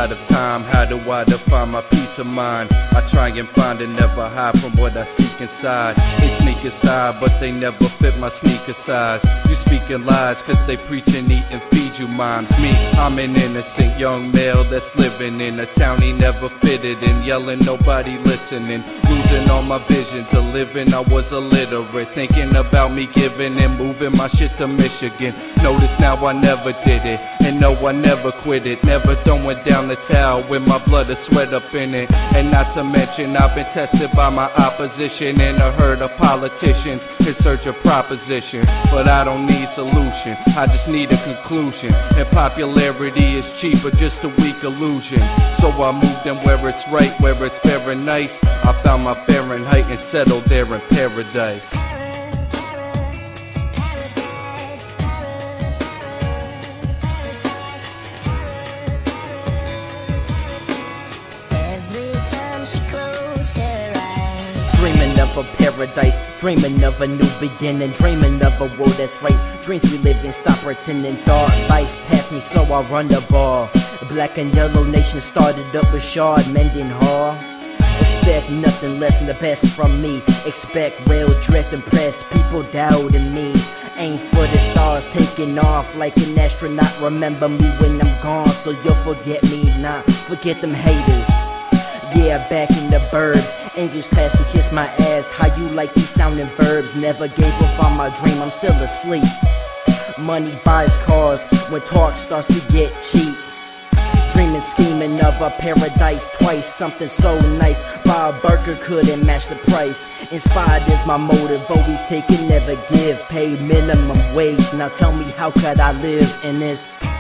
out of time. How do I define my peace of mind? I try and find and never hide from what I seek inside. They sneak inside, but they never fit my sneaker size. You speaking lies, cause they preach and eat and feed you mimes. Me, I'm an innocent young male that's living in a town he never fitted in, yelling nobody listening, losing all my vision to living. I was illiterate, thinking about me giving and moving my shit to Michigan. Notice now I never did it, and no, I never quit it. Never throwing down the towel with my blood or sweat up in it. And not to mention I've been tested by my opposition and a herd of politicians in search of proposition. But I don't need solution, I just need a conclusion. And popularity is cheap, but just a weak illusion. So I moved in where it's right, where it's fair and nice. I found my Fahrenheit and settled there in paradise. Dreaming of a paradise, dreaming of a new beginning, dreaming of a world that's right. Dreams we live in, stop pretending. Thought life passed me, so I run the ball. Black and yellow nation started up with Shard Mendenhall. Expect nothing less than the best from me. Expect well-dressed, impressed people doubting me. Aim for the stars, taking off like an astronaut. Remember me when I'm gone, so you'll forget me not. Forget them haters. Yeah, back in the burbs. English class can kiss my ass. How you like these sounding verbs? Never gave up on my dream, I'm still asleep. Money buys cars when talk starts to get cheap. Dreaming, scheming of a paradise twice. Something so nice, Bob Burger couldn't match the price. Inspired is my motive, always take and never give. Pay minimum wage, now tell me how could I live in this?